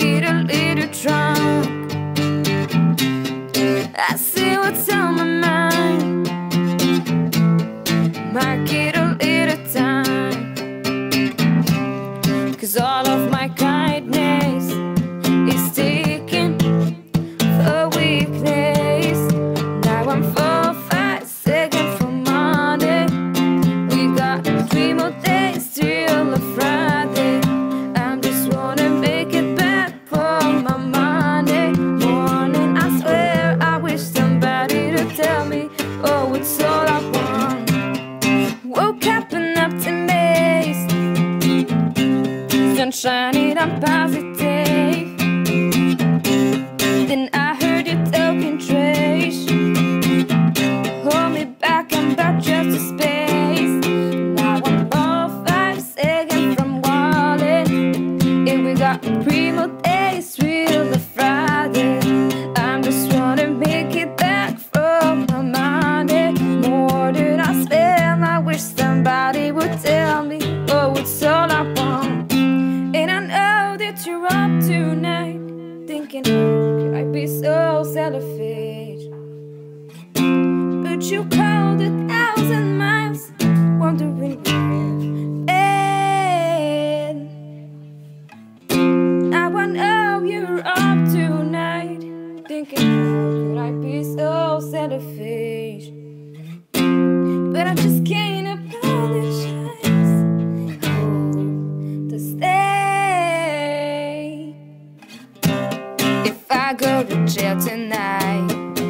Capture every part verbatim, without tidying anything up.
get a little drunk. I see what's on my mind. Might get a little time, 'cause all of my kindness is taken for weakness. Now I'm four, five seconds from Monday. We got three more days till a Friday. I'm just wanna make it back for my Monday morning. I swear I wish somebody to tell me, oh, it's all I want. Woke up and optimist, sunshine, I'm positive. Then I heard you talking trash. Hold me back, I'm about just a space. Now I'm four, five seconds from wallet. And we got three more days till the Friday. I'm just wanna make it back from my Monday. More than I spend, I wish somebody would tell me, oh, it's all I want. And I know that you're up tonight, thinking, could I be so selfish? But you called a thousand miles, wondering where. And now I know you're up tonight, thinking, could I be so selfish? But I just can't apologize. Hope to stay. If I go to jail tonight,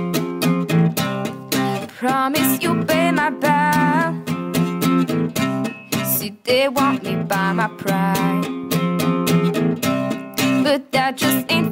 promise you'll pay my bail. See, they want me by my pride, but that just ain't